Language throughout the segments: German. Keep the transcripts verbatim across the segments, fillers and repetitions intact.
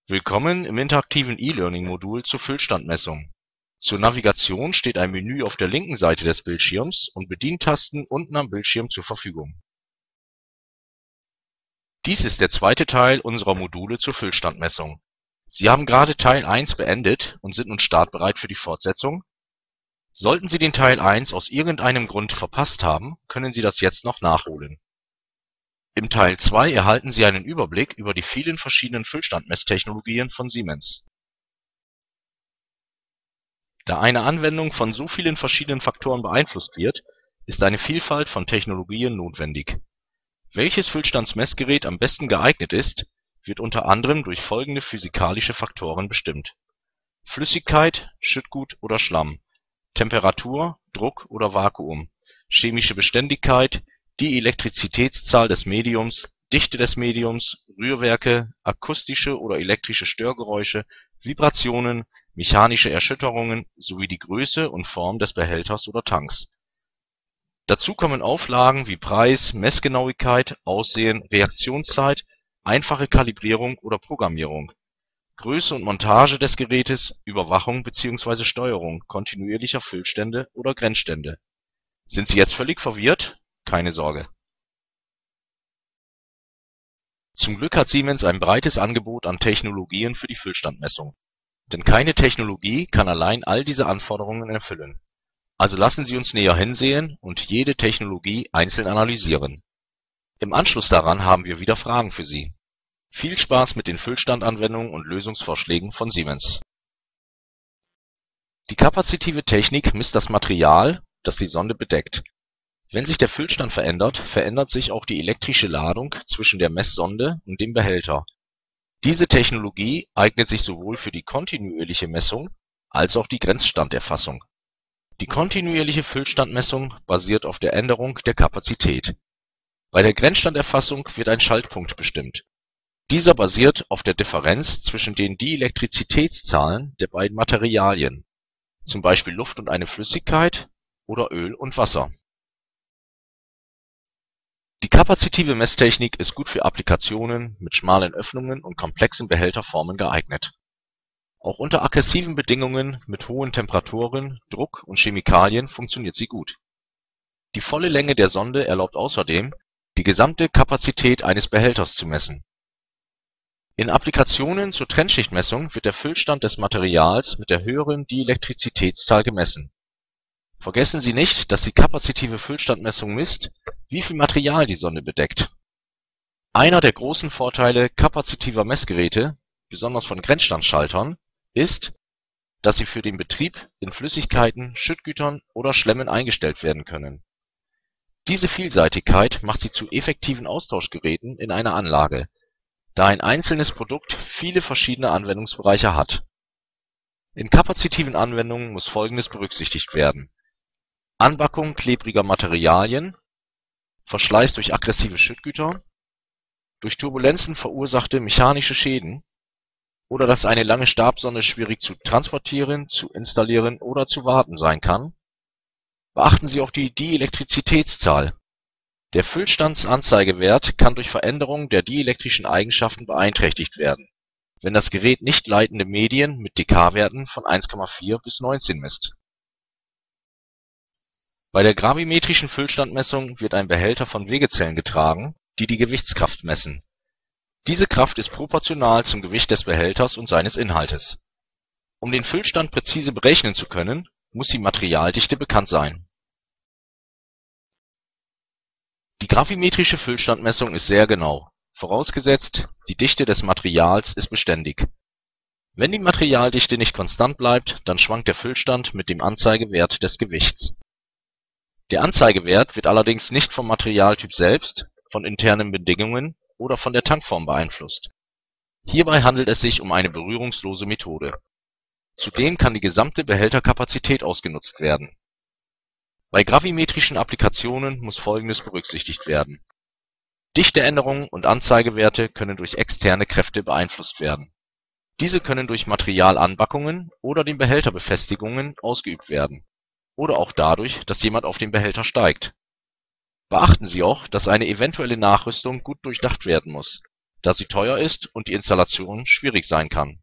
Willkommen im interaktiven E-Learning-Modul zur Füllstandmessung. Zur Navigation steht ein Menü auf der linken Seite des Bildschirms und Bedientasten unten am Bildschirm zur Verfügung. Dies ist der zweite Teil unserer Module zur Füllstandmessung. Sie haben gerade Teil eins beendet und sind nun startbereit für die Fortsetzung. Sollten Sie den Teil eins aus irgendeinem Grund verpasst haben, können Sie das jetzt noch nachholen. Im Teil zwei erhalten Sie einen Überblick über die vielen verschiedenen Füllstandmesstechnologien von Siemens. Da eine Anwendung von so vielen verschiedenen Faktoren beeinflusst wird, ist eine Vielfalt von Technologien notwendig. Welches Füllstandsmessgerät am besten geeignet ist, wird unter anderem durch folgende physikalische Faktoren bestimmt: Flüssigkeit, Schüttgut oder Schlamm, Temperatur, Druck oder Vakuum, chemische Beständigkeit, die Elektrizitätszahl des Mediums, Dichte des Mediums, Rührwerke, akustische oder elektrische Störgeräusche, Vibrationen, mechanische Erschütterungen sowie die Größe und Form des Behälters oder Tanks. Dazu kommen Auflagen wie Preis, Messgenauigkeit, Aussehen, Reaktionszeit, einfache Kalibrierung oder Programmierung, Größe und Montage des Gerätes, Überwachung bzw. Steuerung kontinuierlicher Füllstände oder Grenzstände. Sind Sie jetzt völlig verwirrt? Keine Sorge. Zum Glück hat Siemens ein breites Angebot an Technologien für die Füllstandmessung. Denn keine Technologie kann allein all diese Anforderungen erfüllen. Also lassen Sie uns näher hinsehen und jede Technologie einzeln analysieren. Im Anschluss daran haben wir wieder Fragen für Sie. Viel Spaß mit den Füllstandanwendungen und Lösungsvorschlägen von Siemens. Die kapazitive Technik misst das Material, das die Sonde bedeckt. Wenn sich der Füllstand verändert, verändert sich auch die elektrische Ladung zwischen der Messsonde und dem Behälter. Diese Technologie eignet sich sowohl für die kontinuierliche Messung als auch die Grenzstanderfassung. Die kontinuierliche Füllstandmessung basiert auf der Änderung der Kapazität. Bei der Grenzstanderfassung wird ein Schaltpunkt bestimmt. Dieser basiert auf der Differenz zwischen den Dielektrizitätszahlen der beiden Materialien, zum Beispiel Luft und eine Flüssigkeit oder Öl und Wasser. Die kapazitive Messtechnik ist gut für Applikationen mit schmalen Öffnungen und komplexen Behälterformen geeignet. Auch unter aggressiven Bedingungen mit hohen Temperaturen, Druck und Chemikalien funktioniert sie gut. Die volle Länge der Sonde erlaubt außerdem, die gesamte Kapazität eines Behälters zu messen. In Applikationen zur Trennschichtmessung wird der Füllstand des Materials mit der höheren Dielektrizitätszahl gemessen. Vergessen Sie nicht, dass die kapazitive Füllstandmessung misst, wie viel Material die Sonde bedeckt. Einer der großen Vorteile kapazitiver Messgeräte, besonders von Grenzstandschaltern, ist, dass sie für den Betrieb in Flüssigkeiten, Schüttgütern oder Schlemmen eingestellt werden können. Diese Vielseitigkeit macht sie zu effektiven Austauschgeräten in einer Anlage, da ein einzelnes Produkt viele verschiedene Anwendungsbereiche hat. In kapazitiven Anwendungen muss Folgendes berücksichtigt werden: Anbackung klebriger Materialien, Verschleiß durch aggressive Schüttgüter, durch Turbulenzen verursachte mechanische Schäden oder dass eine lange Stabsonde schwierig zu transportieren, zu installieren oder zu warten sein kann. Beachten Sie auch die Dielektrizitätszahl. Der Füllstandsanzeigewert kann durch Veränderung der dielektrischen Eigenschaften beeinträchtigt werden, wenn das Gerät nicht leitende Medien mit dK-Werten von eins Komma vier bis neunzehn misst. Bei der gravimetrischen Füllstandmessung wird ein Behälter von Wegezellen getragen, die die Gewichtskraft messen. Diese Kraft ist proportional zum Gewicht des Behälters und seines Inhaltes. Um den Füllstand präzise berechnen zu können, muss die Materialdichte bekannt sein. Die gravimetrische Füllstandmessung ist sehr genau, vorausgesetzt, die Dichte des Materials ist beständig. Wenn die Materialdichte nicht konstant bleibt, dann schwankt der Füllstand mit dem Anzeigewert des Gewichts. Der Anzeigewert wird allerdings nicht vom Materialtyp selbst, von internen Bedingungen oder von der Tankform beeinflusst. Hierbei handelt es sich um eine berührungslose Methode. Zudem kann die gesamte Behälterkapazität ausgenutzt werden. Bei gravimetrischen Applikationen muss Folgendes berücksichtigt werden: Dichteänderungen und Anzeigewerte können durch externe Kräfte beeinflusst werden. Diese können durch Materialanbackungen oder den Behälterbefestigungen ausgeübt werden, oder auch dadurch, dass jemand auf den Behälter steigt. Beachten Sie auch, dass eine eventuelle Nachrüstung gut durchdacht werden muss. da sie teuer ist und die Installation schwierig sein kann.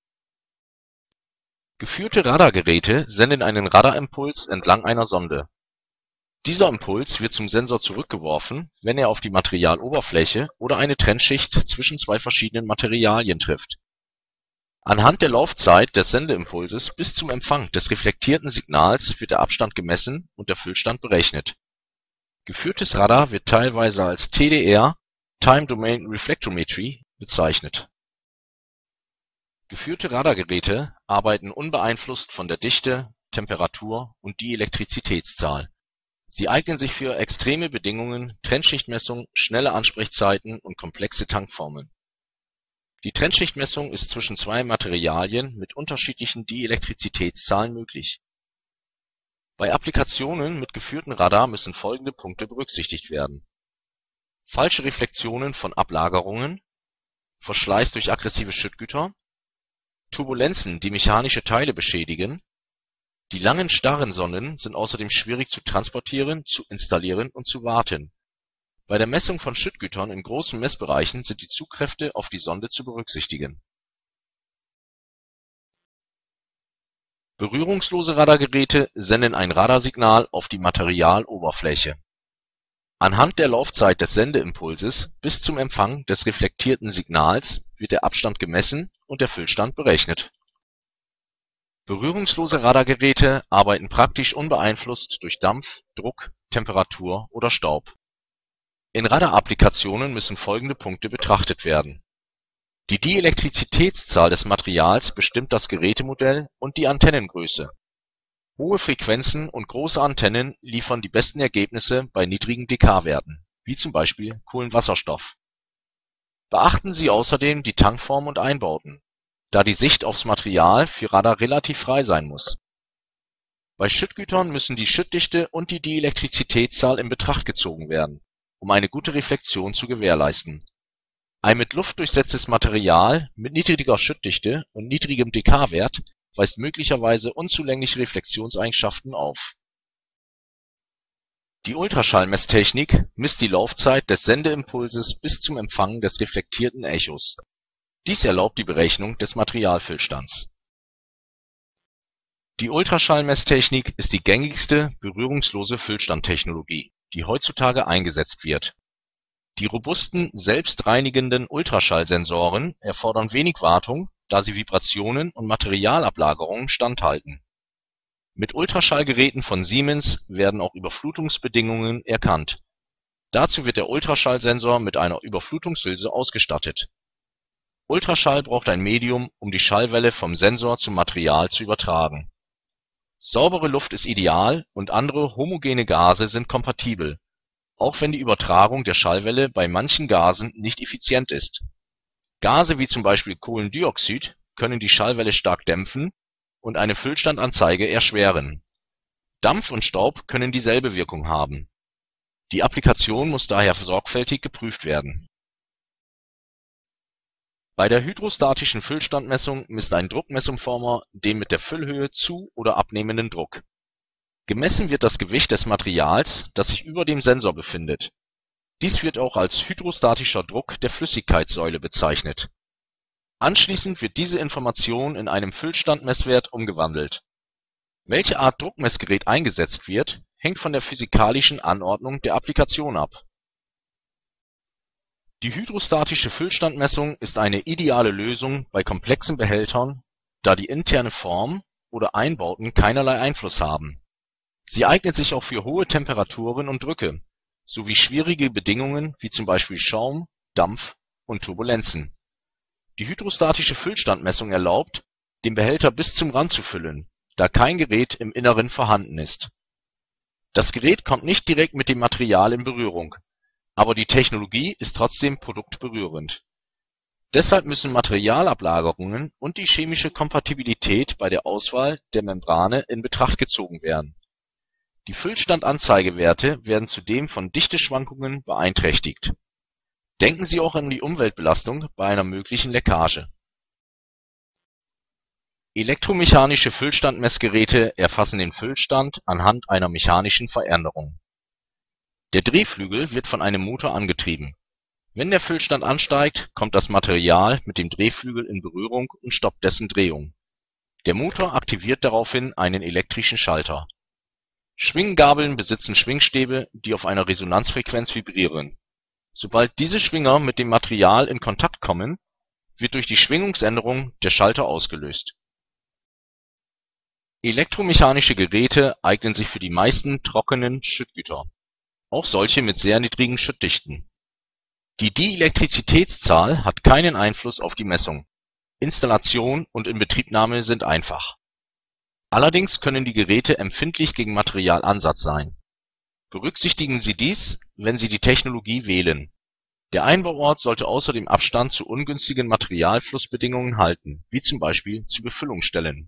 Geführte Radargeräte senden einen Radarimpuls entlang einer Sonde. Dieser Impuls wird zum Sensor zurückgeworfen, wenn er auf die Materialoberfläche oder eine Trennschicht zwischen zwei verschiedenen Materialien trifft. Anhand der Laufzeit des Sendeimpulses bis zum Empfang des reflektierten Signals wird der Abstand gemessen und der Füllstand berechnet. Geführtes Radar wird teilweise als T D R (Time Domain Reflectometry) bezeichnet. Geführte Radargeräte arbeiten unbeeinflusst von der Dichte, Temperatur und Dielektrizitätszahl. Sie eignen sich für extreme Bedingungen, Trennschichtmessung, schnelle Ansprechzeiten und komplexe Tankformeln. Die Trennschichtmessung ist zwischen zwei Materialien mit unterschiedlichen Dielektrizitätszahlen möglich. Bei Applikationen mit geführtem Radar müssen folgende Punkte berücksichtigt werden: falsche Reflexionen von Ablagerungen, Verschleiß durch aggressive Schüttgüter, Turbulenzen, die mechanische Teile beschädigen. Die langen starren Sonden sind außerdem schwierig zu transportieren, zu installieren und zu warten. Bei der Messung von Schüttgütern in großen Messbereichen sind die Zugkräfte auf die Sonde zu berücksichtigen. Berührungslose Radargeräte senden ein Radarsignal auf die Materialoberfläche. Anhand der Laufzeit des Sendeimpulses bis zum Empfang des reflektierten Signals wird der Abstand gemessen und der Füllstand berechnet. Berührungslose Radargeräte arbeiten praktisch unbeeinflusst durch Dampf, Druck, Temperatur oder Staub. In Radarapplikationen müssen folgende Punkte betrachtet werden: Die Dielektrizitätszahl des Materials bestimmt das Gerätemodell und die Antennengröße. Hohe Frequenzen und große Antennen liefern die besten Ergebnisse bei niedrigen dK-Werten, wie zum Beispiel Kohlenwasserstoff. Beachten Sie außerdem die Tankform und Einbauten, da die Sicht aufs Material für Radar relativ frei sein muss. Bei Schüttgütern müssen die Schüttdichte und die Dielektrizitätszahl in Betracht gezogen werden, um eine gute Reflexion zu gewährleisten. Ein mit Luft durchsetztes Material mit niedriger Schüttdichte und niedrigem dK-Wert weist möglicherweise unzulängliche Reflexionseigenschaften auf. Die Ultraschallmesstechnik misst die Laufzeit des Sendeimpulses bis zum Empfang des reflektierten Echos. Dies erlaubt die Berechnung des Materialfüllstands. Die Ultraschallmesstechnik ist die gängigste berührungslose Füllstandtechnologie, die heutzutage eingesetzt wird. Die robusten, selbstreinigenden Ultraschallsensoren erfordern wenig Wartung, da sie Vibrationen und Materialablagerungen standhalten. Mit Ultraschallgeräten von Siemens werden auch Überflutungsbedingungen erkannt. Dazu wird der Ultraschallsensor mit einer Überflutungshülse ausgestattet. Ultraschall braucht ein Medium, um die Schallwelle vom Sensor zum Material zu übertragen. Saubere Luft ist ideal und andere homogene Gase sind kompatibel, auch wenn die Übertragung der Schallwelle bei manchen Gasen nicht effizient ist. Gase wie zum Beispiel Kohlendioxid können die Schallwelle stark dämpfen und eine Füllstandanzeige erschweren. Dampf und Staub können dieselbe Wirkung haben. Die Applikation muss daher sorgfältig geprüft werden. Bei der hydrostatischen Füllstandmessung misst ein Druckmessumformer den mit der Füllhöhe zu oder abnehmenden Druck. Gemessen wird das Gewicht des Materials, das sich über dem Sensor befindet. Dies wird auch als hydrostatischer Druck der Flüssigkeitssäule bezeichnet. Anschließend wird diese Information in einem Füllstandmesswert umgewandelt. Welche Art Druckmessgerät eingesetzt wird, hängt von der physikalischen Anordnung der Applikation ab. Die hydrostatische Füllstandmessung ist eine ideale Lösung bei komplexen Behältern, da die interne Form oder Einbauten keinerlei Einfluss haben. Sie eignet sich auch für hohe Temperaturen und Drücke, sowie schwierige Bedingungen wie zum Beispiel Schaum, Dampf und Turbulenzen. Die hydrostatische Füllstandmessung erlaubt, den Behälter bis zum Rand zu füllen, da kein Gerät im Inneren vorhanden ist. Das Gerät kommt nicht direkt mit dem Material in Berührung, aber die Technologie ist trotzdem produktberührend. Deshalb müssen Materialablagerungen und die chemische Kompatibilität bei der Auswahl der Membrane in Betracht gezogen werden. Die Füllstandanzeigewerte werden zudem von Dichteschwankungen beeinträchtigt. Denken Sie auch an die Umweltbelastung bei einer möglichen Leckage. Elektromechanische Füllstandmessgeräte erfassen den Füllstand anhand einer mechanischen Veränderung. Der Drehflügel wird von einem Motor angetrieben. Wenn der Füllstand ansteigt, kommt das Material mit dem Drehflügel in Berührung und stoppt dessen Drehung. Der Motor aktiviert daraufhin einen elektrischen Schalter. Schwinggabeln besitzen Schwingstäbe, die auf einer Resonanzfrequenz vibrieren. Sobald diese Schwinger mit dem Material in Kontakt kommen, wird durch die Schwingungsänderung der Schalter ausgelöst. Elektromechanische Geräte eignen sich für die meisten trockenen Schüttgüter, auch solche mit sehr niedrigen Schüttdichten. Die Dielektrizitätszahl hat keinen Einfluss auf die Messung. Installation und Inbetriebnahme sind einfach. Allerdings können die Geräte empfindlich gegen Materialansatz sein. Berücksichtigen Sie dies, wenn Sie die Technologie wählen. Der Einbauort sollte außerdem Abstand zu ungünstigen Materialflussbedingungen halten, wie zum Beispiel zu Befüllungsstellen.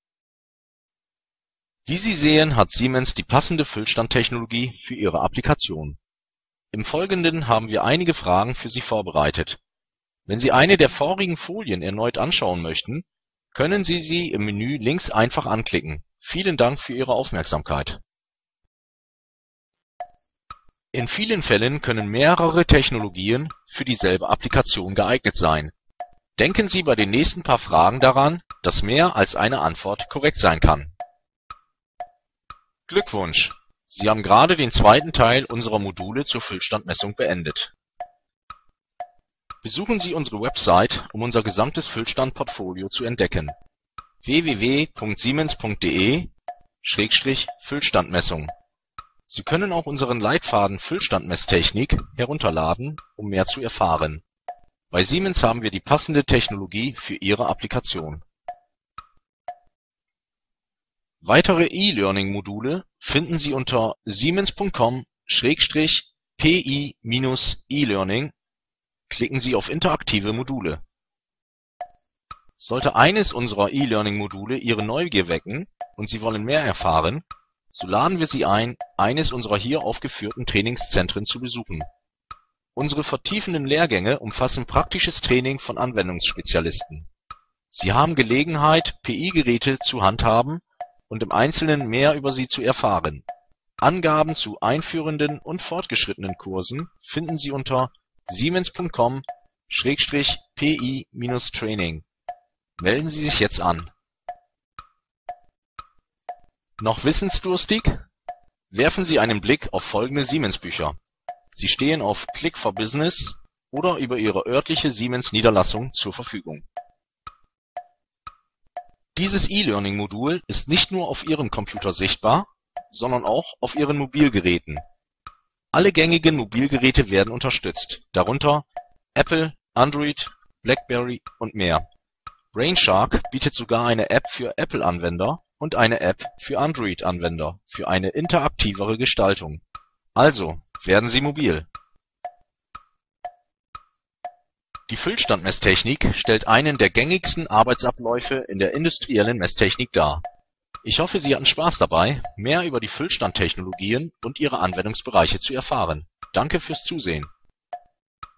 Wie Sie sehen, hat Siemens die passende Füllstandtechnologie für Ihre Applikation. Im Folgenden haben wir einige Fragen für Sie vorbereitet. Wenn Sie eine der vorigen Folien erneut anschauen möchten, können Sie sie im Menü links einfach anklicken. Vielen Dank für Ihre Aufmerksamkeit. In vielen Fällen können mehrere Technologien für dieselbe Applikation geeignet sein. Denken Sie bei den nächsten paar Fragen daran, dass mehr als eine Antwort korrekt sein kann. Glückwunsch! Sie haben gerade den zweiten Teil unserer Module zur Füllstandmessung beendet. Besuchen Sie unsere Website, um unser gesamtes Füllstandportfolio zu entdecken: w w w punkt siemens punkt de Schrägstrich Füllstandmessung. Sie können auch unseren Leitfaden Füllstandmesstechnik herunterladen, um mehr zu erfahren. Bei Siemens haben wir die passende Technologie für Ihre Applikation. Weitere E-Learning-Module finden Sie unter siemens punkt com Schrägstrich P I E-Learning. Klicken Sie auf interaktive Module. Sollte eines unserer E-Learning-Module Ihre Neugier wecken und Sie wollen mehr erfahren, so laden wir Sie ein, eines unserer hier aufgeführten Trainingszentren zu besuchen. Unsere vertiefenden Lehrgänge umfassen praktisches Training von Anwendungsspezialisten. Sie haben Gelegenheit, P I-Geräte zu handhaben und im Einzelnen mehr über sie zu erfahren. Angaben zu einführenden und fortgeschrittenen Kursen finden Sie unter siemens punkt com Schrägstrich P I-Training. Melden Sie sich jetzt an. Noch wissensdurstig? Werfen Sie einen Blick auf folgende Siemens-Bücher. Sie stehen auf Click for Business oder über Ihre örtliche Siemens-Niederlassung zur Verfügung. Dieses E-Learning-Modul ist nicht nur auf Ihrem Computer sichtbar, sondern auch auf Ihren Mobilgeräten. Alle gängigen Mobilgeräte werden unterstützt, darunter Apple, Android, BlackBerry und mehr. Brainshark bietet sogar eine App für Apple-Anwender und eine App für Android-Anwender für eine interaktivere Gestaltung. Also, werden Sie mobil! Die Füllstandmesstechnik stellt einen der gängigsten Arbeitsabläufe in der industriellen Messtechnik dar. Ich hoffe, Sie hatten Spaß dabei, mehr über die Füllstandtechnologien und ihre Anwendungsbereiche zu erfahren. Danke fürs Zusehen.